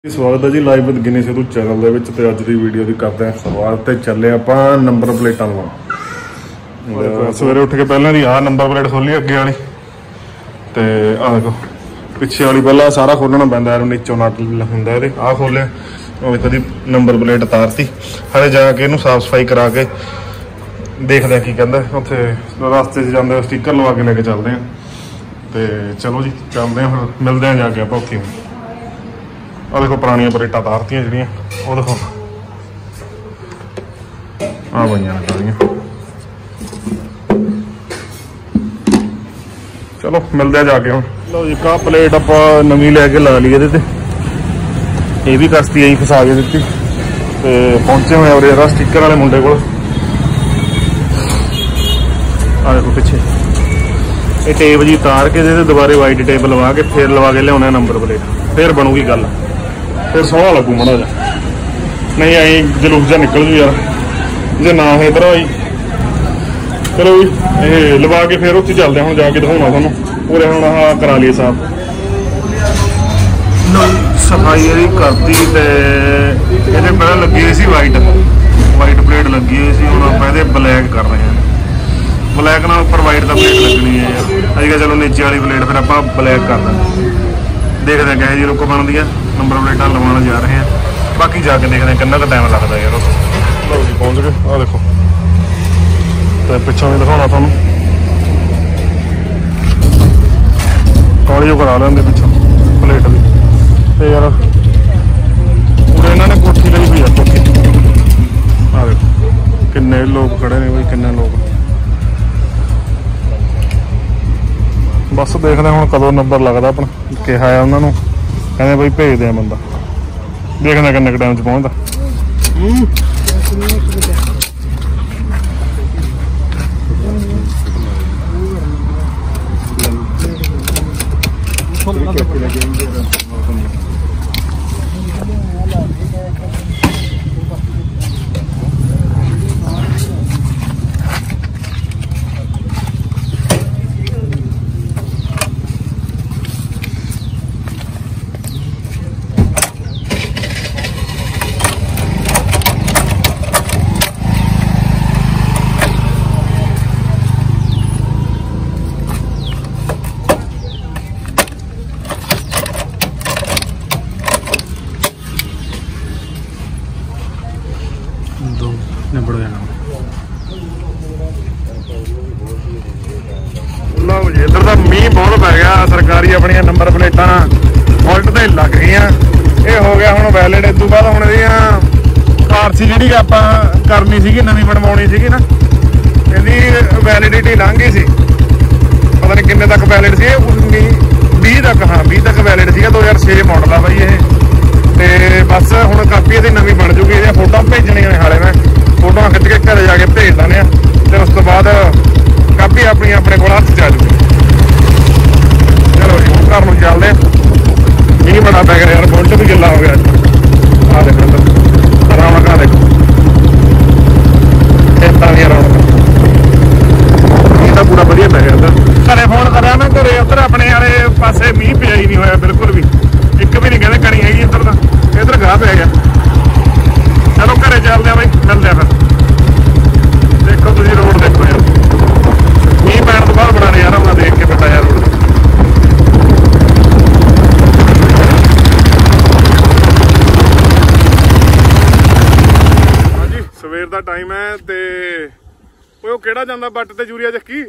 स्वागत है जी live with Ginni Sidhu channel ते अज की वीडियो की करते हैं शुरुआत। चले आप नंबर प्लेटा लगा सवेरे उठ के पहले दी नंबर प्लेट खोली अगे वाली तो आ देखो पिछे वाली पहला सारा खोलना पैंदा है नीचों नट होंगे ये आ खोलिया कभी नंबर प्लेट उतारती हले जाके इनू साफ सफाई करा के देखते हैं की कहते उत्थे रास्ते जाते स्टिकर लवा के लेके चलते हैं तो चलो जी चलते हैं फिर मिलते हैं जाके आप उत्थे आ देखो पुरानिया प्लेटा तारतियां जड़ियाँ वो देखो आ बनिया निकलियां। चलो मिलते हैं जाके हम। लो जी का प्लेट आप नवी लैके ला ली ये भी कश्ती अं फसा के दी पहुंचे हुए और यदा स्टिकर वाले मुंडे को आ देखो पिछे ये टेप जी तार के दोबारे वाइट टेप लवा के फिर लवा के लिया नंबर प्लेट फिर बनूगी गल फिर सोहना लगू माड़ा जा नहीं आई जलूस जा निकल जू यार जे ना है इधर आई। चलो ये लवा के फिर उत्थे चलते हैं हम जाके दिखाना थानू पूरे हम आह करा लिए साफ सफाई ये करती तो ये पहले लगी हुई सी वाइट प्लेट लगी हुई सी हम आप ब्लैक कर रहे हैं ब्लैक ना उपर वाइट का प्लेट लगनी है यार अजकल चलो नीचे वाली प्लेट फिर आप ब्लैक कर दें देखते हैं कहे जी रुक बनती है नंबर प्लेटा लवाना जा रहे हैं बाकी जाके देखते हैं कितना टाइम लगता है यार। लो जी पहुँच गए आ देखो तो पिछों भी दिखाना थानू काली करा लेंगे पिछों प्लेट भी तो यार पूरे इन्होंने कोठी ली हुई है कोठी आ देखो किन्ने लोग खड़े ने भाई किन्ने लोग बस देखते हैं हम कदों नंबर लगता अपना कहा है उन्होंने कहते भाई भेज दें बंदा देखना किन्ने टाइम च पहुँचता। निबड़ जाना लो जी इधर तो मीह बहुत पै गया सरकारी अपन नंबर प्लेटा उल्ट तो लग गई ये हो गया हम वैलिड इस बाद हम आरसी जी आप करनी सी नवी बनवानी सी ना यदि वैलिडिटी लंघ गई सी पता नहीं किन्ने तक वैलिड सी 20 तक हाँ 20 तक वैलिड सी 2006 मॉडल आ बई ये बस हम कापी यदि नवी बन जूगी ये फोटो भेजनिया ने हाले मैं फोटो खिंच के घर जाके भेज देने फिर उस तो बाद कापी अपनी अपने को हथ च आ जूगी। चलो जी हम घर में चलते मीह बड़ा पै गया यार बुलट भी गिला हो गया आ देखो रौनक आ देखो खेतों दी रौनक मीह तो पूरा वधिया पै गया घरे फोन करा मैं घरे उधर अपने वाले पासे मीह पिया ही नहीं होया बिल्कुल भी एक भी नहीं कहते कणी हैगी इधर का इधर गाह पै गया। चलो घरे चलते हैं भाई मिलते हैं फिर देखो तुम रोड देखो यार मीह पैन तो बाद बड़ा नज़ारा होना देख के पता यार रोड हाँ जी सवेर का टाइम है तो किहड़ा जांदा बट ते यूरिया जक्की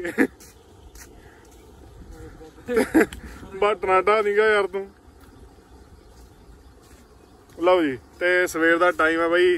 बट नाटा नहीं गा यार तू लो जी तो सवेर का टाइम है बई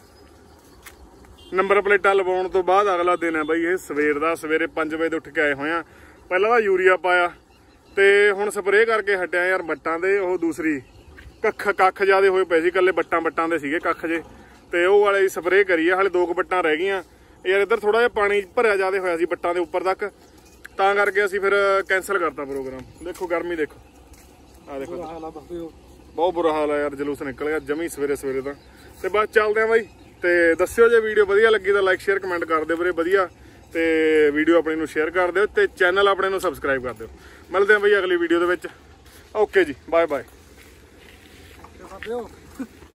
नंबर प्लेटा लवाउण तो बाद अगला दिन है बई ये सवेर का सवेरे 5 बजे उठ के आए हुए हैं पहला तो यूरिया पाया तो हुण स्प्रे करके हटिया यार बट्टां दे ओह दूसरी कख ज़्यादा होए पे सी कल्ले बट्टां दे सीगे कख जे तो वह वाले स्प्रे करिए हाले 2 बट्टां रह गई यार इधर थोड़ा जिहा पानी भरिया ज़्यादा होया सी बट्टां दे उपर तक तां करके असीं फिर कैंसल करता प्रोग्राम। देखो गर्मी देखो आ देखो बहुत बुरा हाल है यार जलूस निकल गया जमी सवेरे सवेरे तो बस चलते हैं भाई तो दस्यो जे वीडियो वधिया लगी तो लाइक शेयर कमेंट कर दिओ वीरे वधिया तो वीडियो अपने शेयर कर दिओ तो चैनल अपने सबसक्राइब कर दिओ। मिलते हैं भाई अगली वीडियो ओके जी बाय बाय। ਦਿਓ